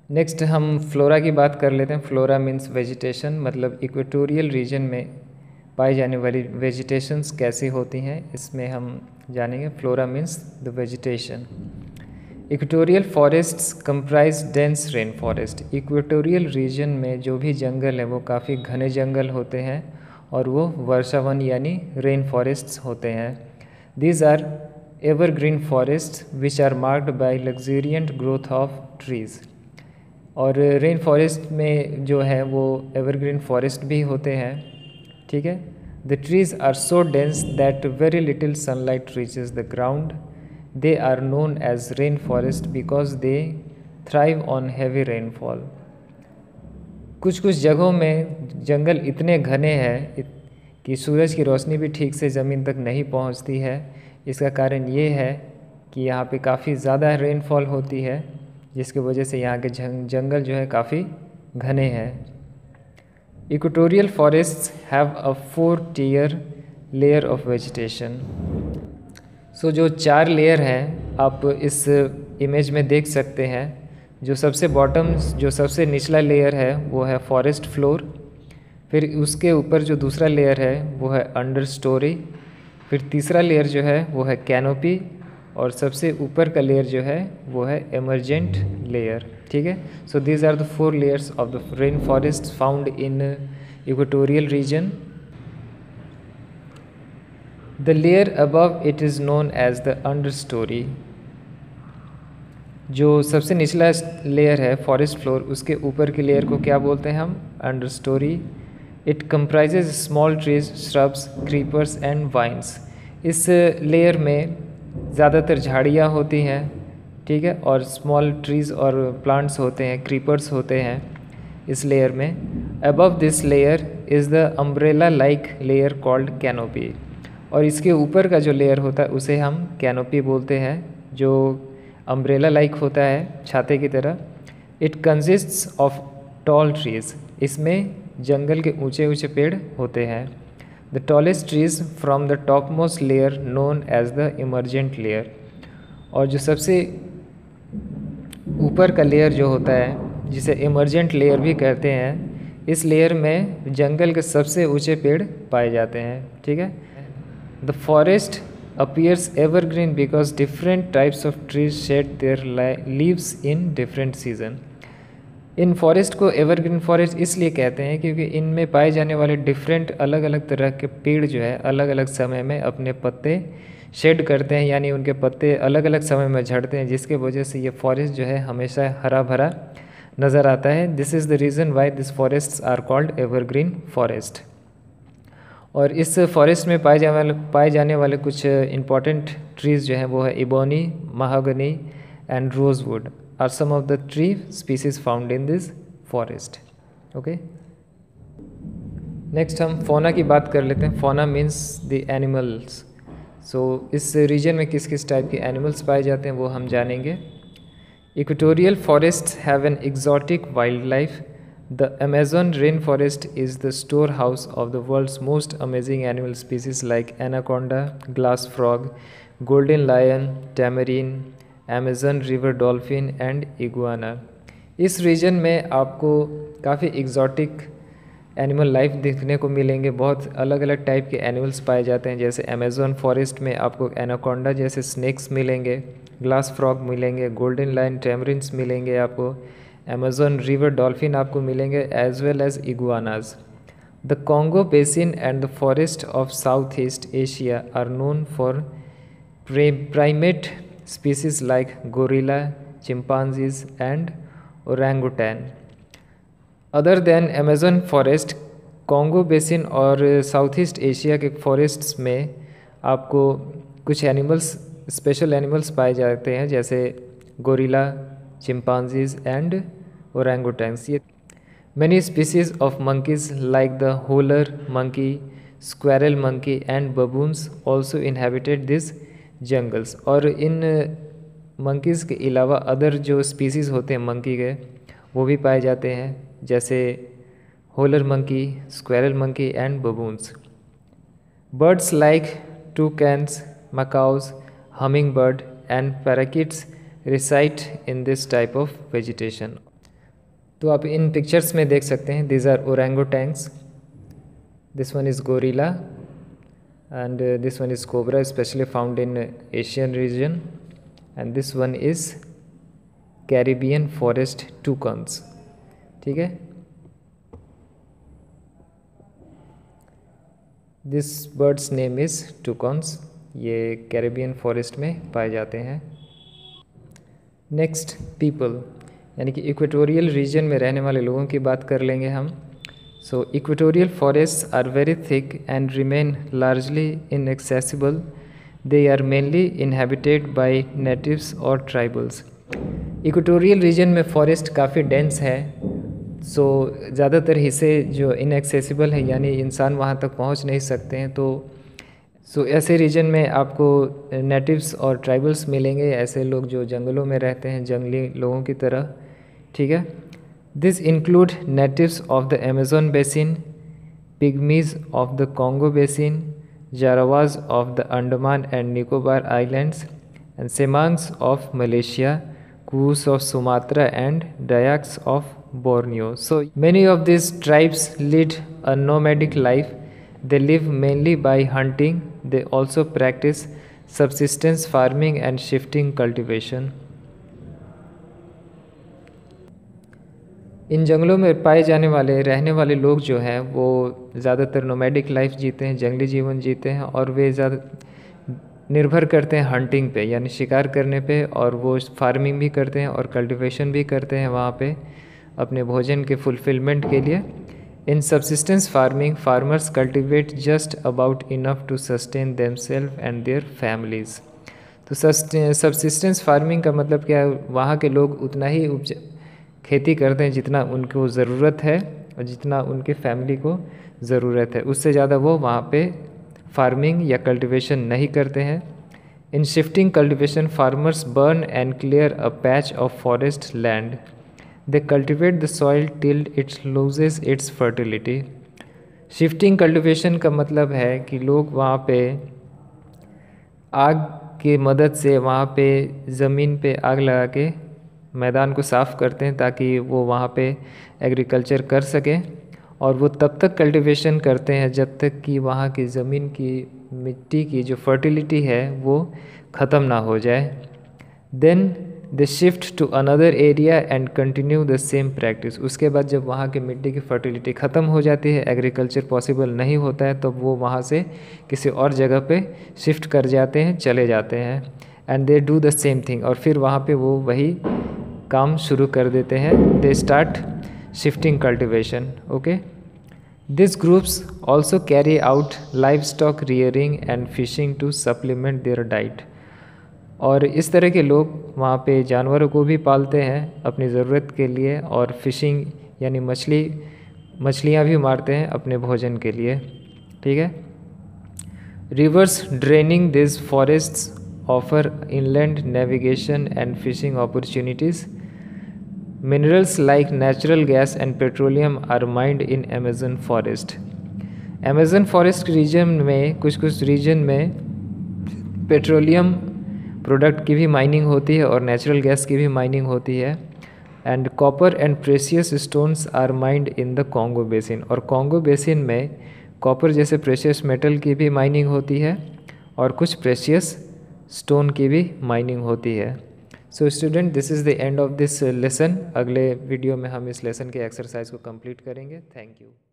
Next हम flora की बात कर लेते हैं। फ्लोरा मीन्स वेजिटेशन, मतलब इक्वेटोरियल रीजन में पाई जाने वाली वेजिटेशंस कैसी होती हैं, इसमें हम जानेंगे। Flora means the vegetation. Equatorial forests comprise dense rain forest. Equatorial region में जो भी जंगल है वो काफ़ी घने जंगल होते हैं और वो वर्षावन यानी रेन फॉरेस्ट्स होते हैं। These are evergreen forest which are marked by luxuriant growth of trees. और रेन फॉरेस्ट में जो है वो एवरग्रीन फॉरेस्ट भी होते हैं, ठीक है। The trees are so dense that very little sunlight reaches the ground. They are known as rain forest because they thrive on heavy rainfall. कुछ कुछ जगहों में जंगल इतने घने हैं कि सूरज की रोशनी भी ठीक से ज़मीन तक नहीं पहुंचती है। इसका कारण ये है कि यहाँ पे काफ़ी ज़्यादा रेनफॉल होती है, जिसकी वजह से यहाँ के जंगल जो है काफ़ी घने हैं। Equatorial forests have a 4-tier layer of vegetation. So जो 4 लेयर हैं आप इस इमेज में देख सकते हैं। जो सबसे बॉटम, जो सबसे निचला लेयर है वो है फॉरेस्ट फ्लोर। फिर उसके ऊपर जो दूसरा लेयर है वो है अंडर स्टोरी। फिर तीसरा लेयर जो है वो है कैनोपी, और सबसे ऊपर का लेयर जो है वो है एमरजेंट लेयर, ठीक है। So these are the 4 layers of the rain forest found in equatorial region. The layer above it is known as the understory. जो सबसे निचला लेयर है फॉरेस्ट फ्लोर, उसके ऊपर की लेयर को क्या बोलते हैं हम? Understory. It comprises small trees, shrubs, creepers and vines. इस लेयर में ज़्यादातर झाड़ियाँ होती हैं, ठीक है, और स्मॉल ट्रीज़ और प्लांट्स होते हैं, क्रीपर्स होते हैं इस लेयर में। Above this layer is the umbrella like layer called canopy. और इसके ऊपर का जो लेयर होता है उसे हम कैनोपी बोलते हैं, जो अम्ब्रेला लाइक होता है, छाते की तरह। It consists of tall trees. इसमें जंगल के ऊंचे ऊंचे पेड़ होते हैं। The tallest trees from the topmost layer known as the emergent layer. और जो सबसे ऊपर का लेयर जो होता है, जिसे इमरजेंट लेयर भी कहते हैं, इस लेयर में जंगल के सबसे ऊंचे पेड़ पाए जाते हैं, ठीक है। The forest appears evergreen because different types of trees shed their leaves in different season। इन फॉरेस्ट को एवरग्रीन फॉरेस्ट इसलिए कहते हैं क्योंकि इनमें पाए जाने वाले डिफरेंट अलग अलग तरह के पेड़ जो है अलग अलग समय में अपने पत्ते शेड करते हैं, यानी उनके पत्ते अलग अलग समय में झड़ते हैं, जिसके वजह से ये फॉरेस्ट जो है हमेशा हरा भरा नज़र आता है। This is the reason why this forests are called evergreen forest. और इस फॉरेस्ट में पाए जाने वाले कुछ इंपॉर्टेंट ट्रीज़ जो हैं वो है ebony, mahogany and rosewood are some of the tree species found in this forest. Okay, next हम फौना की बात कर लेते हैं। Fauna means the animals. So इस रीजन में किस किस टाइप के एनिमल्स पाए जाते हैं वो हम जानेंगे। Equatorial forests have an exotic wildlife. The Amazon rainforest is the storehouse of the world's most amazing animal species like anaconda, glass frog, golden lion, tamarin, Amazon river dolphin and iguana। इस reason में आपको काफ़ी exotic animal life देखने को मिलेंगे। बहुत अलग अलग टाइप के एनिमल्स पाए जाते हैं, जैसे अमेज़न फॉरेस्ट में आपको एनाकोंडा जैसे स्नेक्स मिलेंगे, ग्लास फ्रॉग मिलेंगे, गोल्डन लायन, टैमरिन्स मिलेंगे आपको, अमेज़न रिवर डॉल्फिन आपको मिलेंगे, as well as iguanas. The Congo basin and the forest of south east Asia are known for primate species like gorilla, chimpanzees and orangutan. Other than Amazon forest, Congo basin और south east Asia के forests में आपको कुछ animals, special animals पाए जाते हैं, जैसे gorilla, chimpanzees and orangutans. ये many species of monkeys like the howler monkey, squirrel monkey and baboons also inhabited these jungles। और इन monkeys के अलावा अदर जो स्पीसीज़ होते हैं मंकी के वो भी पाए जाते हैं, जैसे howler monkey, squirrel monkey and baboons। Birds like toucans, macaws, hummingbird and parakeets reside in this type of vegetation। तो आप इन पिक्चर्स में देख सकते हैं, these are orangutans, this one is gorilla and this one is cobra, especially found in Asian region, and this one is Caribbean forest toucans. ठीक है, this bird's name is toucans, ये Caribbean forest में पाए जाते हैं। Next people, यानी कि equatorial region में रहने वाले लोगों की बात कर लेंगे हम। So equatorial forests are very thick and remain largely inaccessible. They are mainly inhabited by natives or tribals. Equatorial region में फॉरेस्ट काफ़ी डेंस है, सो ज़्यादातर हिस्से जो इनएक्सेसिबल है, यानी इंसान वहाँ तक पहुँच नहीं सकते हैं। तो ऐसे रीजन में आपको नेटिव्स और ट्राइबल्स मिलेंगे, ऐसे लोग जो जंगलों में रहते हैं, जंगली लोगों की तरह। ठीक है, This include natives of the Amazon basin, pygmies of the Congo basin, Jarawas of the Andaman and Nicobar Islands, and Semangs of Malaysia, Kus of Sumatra, and Dayaks of Borneo. So many of these tribes lead a nomadic life. They live mainly by hunting. They also practice subsistence farming and shifting cultivation. इन जंगलों में पाए जाने वाले रहने वाले लोग जो हैं वो ज़्यादातर नोमैडिक लाइफ जीते हैं, जंगली जीवन जीते हैं, और वे ज़्यादा निर्भर करते हैं हंटिंग पे, यानी शिकार करने पे, और वो फार्मिंग भी करते हैं और कल्टीवेशन भी करते हैं वहाँ पे अपने भोजन के फुलफिलमेंट के लिए। In subsistence farming farmers cultivate just about enough to sustain themselves and their families. तो सबसिस्टेंस फार्मिंग का मतलब क्या है, वहाँ के लोग उतना ही खेती करते हैं जितना उनको ज़रूरत है और जितना उनके फैमिली को ज़रूरत है, उससे ज़्यादा वो वहाँ पे फार्मिंग या कल्टीवेशन नहीं करते हैं। In shifting cultivation farmers burn and clear a patch of forest land. They cultivate the soil till its loses its fertility. Shifting cultivation का मतलब है कि लोग वहाँ पे आग की मदद से वहाँ पे ज़मीन पे आग लगा के मैदान को साफ़ करते हैं ताकि वो वहाँ पे एग्रीकल्चर कर सकें, और वो तब तक कल्टीवेशन करते हैं जब तक कि वहाँ की ज़मीन की मिट्टी की जो फर्टिलिटी है वो ख़त्म ना हो जाए। Then they shift to another area and continue the same practice. उसके बाद जब वहाँ की मिट्टी की फर्टिलिटी ख़त्म हो जाती है, एग्रीकल्चर पॉसिबल नहीं होता है, तब वो वहाँ से किसी और जगह पे शिफ्ट कर जाते हैं, चले जाते हैं। And they do the same thing, और फिर वहाँ पे वो वही काम शुरू कर देते हैं। They start shifting cultivation. Okay, this groups also carry out livestock rearing and fishing to supplement their diet. और इस तरह के लोग वहाँ पे जानवरों को भी पालते हैं अपनी ज़रूरत के लिए, और फिशिंग यानी मछलियाँ भी मारते हैं अपने भोजन के लिए। ठीक है, rivers draining this forests offer inland navigation and fishing opportunities. Minerals like natural gas and petroleum are mined in Amazon forest. Amazon forest region में कुछ रीजन में पेट्रोलियम प्रोडक्ट की भी माइनिंग होती है और नेचुरल गैस की भी माइनिंग होती है। And copper and precious stones are mined in the Congo basin, और कॉन्गो बेसिन में कॉपर जैसे प्रेशियस मेटल की भी माइनिंग होती है और कुछ प्रेशियस स्टोन की भी माइनिंग होती है। So student, this is the end of this lesson. अगले वीडियो में हम इस लेसन के एक्सरसाइज को कंप्लीट करेंगे। Thank you.